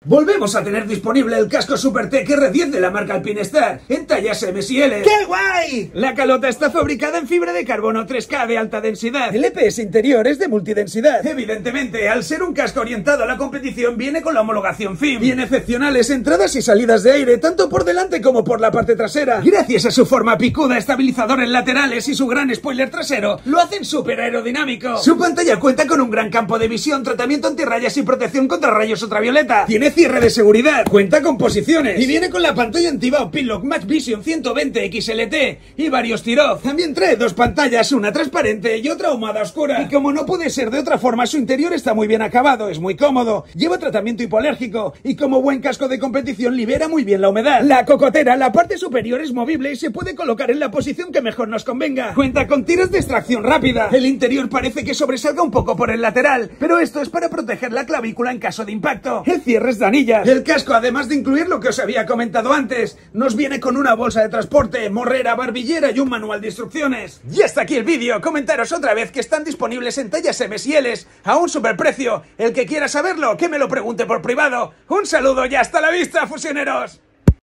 Volvemos a tener disponible el casco SuperTech R10 de la marca Alpinestar en tallas M y L. ¡Qué guay! La calota está fabricada en fibra de carbono 3K de alta densidad. El EPS interior es de multidensidad. Evidentemente, al ser un casco orientado a la competición, viene con la homologación FIM. Tiene excepcionales entradas y salidas de aire, tanto por delante como por la parte trasera. Gracias a su forma picuda, estabilizador en laterales y su gran spoiler trasero, lo hacen súper aerodinámico. Su pantalla cuenta con un gran campo de visión, tratamiento antirrayas y protección contra rayos ultravioleta. Tiene cierre de seguridad, cuenta con posiciones y viene con la pantalla Antibao Pinlock Max Vision 120 XLT y varios tiroz. También trae dos pantallas, una transparente y otra ahumada oscura. Y como no puede ser de otra forma, su interior está muy bien acabado, es muy cómodo, lleva tratamiento hipoalérgico y como buen casco de competición libera muy bien la humedad. La cocotera, la parte superior es movible y se puede colocar en la posición que mejor nos convenga. Cuenta con tiras de extracción rápida. El interior parece que sobresalga un poco por el lateral, pero esto es para proteger la clavícula en caso de impacto. El cierre es de anillas. El casco, además de incluir lo que os había comentado antes, nos viene con una bolsa de transporte, morrera, barbillera y un manual de instrucciones. Y hasta aquí el vídeo. Comentaros otra vez que están disponibles en tallas M y L a un superprecio. El que quiera saberlo, que me lo pregunte por privado. Un saludo y hasta la vista, fusioneros.